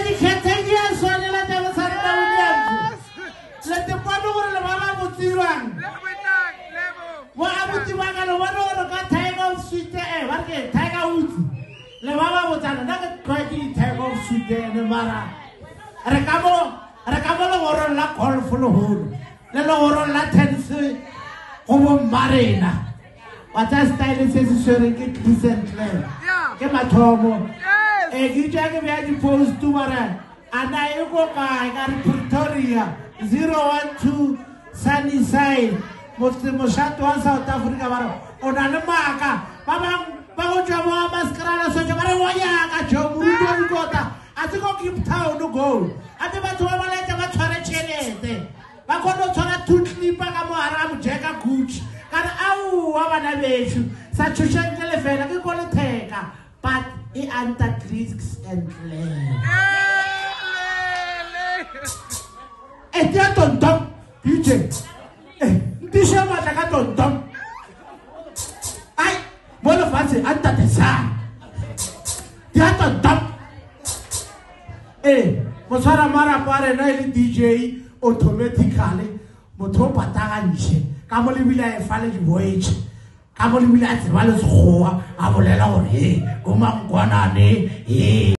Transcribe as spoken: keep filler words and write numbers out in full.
khethengia swane la taba sa rena Williams le te pano gore le baba botsirwang wa abuti ba ka lo bona gore ka Tiger of Sweet eh ba ke Tiger Woods le baba botsana na ke tshwaki Tiger of Sweet ne mara re ka mo re ka mo le gore la golf lo holo le lo gore la tennis go bo marena wa tsa style se se sere ke decent le ke mathomo e ke tja ke bya di post tu mara ana e go ka ka Pretoria zero one two Sunnyside mo shato wa South Africa bara ona le maka ba ba ba go tjwa mo maskrala so tjwa bare wa ya ka jo muruto di kota a tse go Cape Town go a te batho ba ba leta ba tshware chelete ba kono tshwara tutlipa ka mo haramu jeka Gucci kana au wa bana beshu sa tshoshenkele fela ke go le theka but e anta risks and claim e tia tonton D J eh disha matla ka tonton ai bolo fase anta tesa tia tonton eh mo tsara mara pare na ile D J automatically motho patagantshe ka mo le bila e fale di voyage ka mo le bila tse ba le tsoga a bolela gore he go mangkwanane he